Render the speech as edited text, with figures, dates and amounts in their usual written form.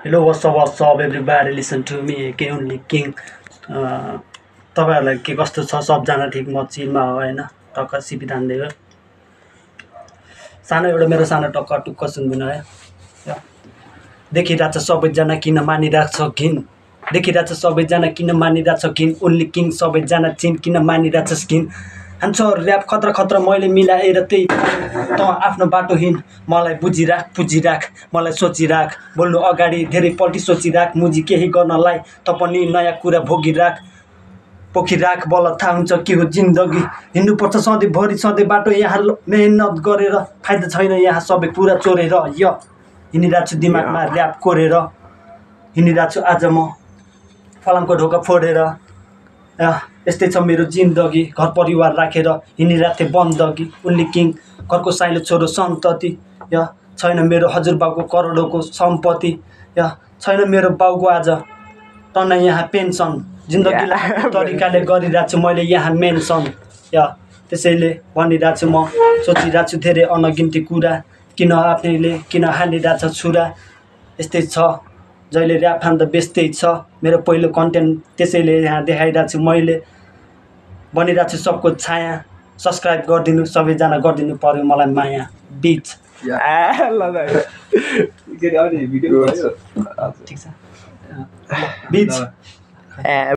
Hello, what's up, everybody? Listen to me, के only king. तपाईँहरूलाई के कस्तो छ सबजना ठिक म चिलमा हो होइन टक्क सिपी तान्दै सानो एउटा मेरो सानो टक्क टुक्क सुन्दिनु है देखिरहेछ सबैजना किन मानिरहेछ घिन देखिरहेछ सबैजना किन मानिरहेछ घिन ओन्ली किङ सबैजना चिन किन मानिरहेछ घिन हान्छ ऱ्याप खतरा खतरा मैले मिलाएर त्यही त आफ्नो बाटो हिँड मलाई बुझिराख मलाई सोचिराख बोल्नु अगाडि धेरै पल्टी सोचिराख मुजी केही गर्नलाई त पनि नयाँ कुरा पोखिराख बल्ल थाहा हुन्छ के हो जिन्दगी हिँड्नुपर्छ सधैँभरि सधैँ बाटो यहाँ मेहनत गरेर फाइदा छैन यहाँ सबै कुरा चोरेर हिँडिरहेको छु दिमागमा ऱ्याप कोरेर हिँडिरहेको छु आज म फलामको ढोका फोडेर यस्तै छ मेरो जिन्दगी घर परिवार राखेर हिँडिरहेको थिएँ बन्दगी उनले किङ घरको साइलो छोरो सन्तति छैन मेरो हजुरबाउको करोडौँको सम्पत्ति छैन मेरो बाउको आज टन्न यहाँ पेन्सन जिन्दगीलाई तरिकाले गरिरहेको छु मैले यहाँ मेन्सन त्यसैले भनिरहेको छु म सोचिरहेको छु धेरै अनगिन्ती कुरा किन आफैले किन हालिरहेछ छुरा यस्तै छ जहिले ऱ्याप फान्दा बेच्दै छ मेरो पहिलो कन्टेन्ट त्यसैले यहाँ देखाइरहेको छु मैले भनिरहेको छु सबको छाया सब्सक्राइब गरिदिनु सबैजना गरिदिनु पर्यो मलाई माया बिच ठिक छ बिच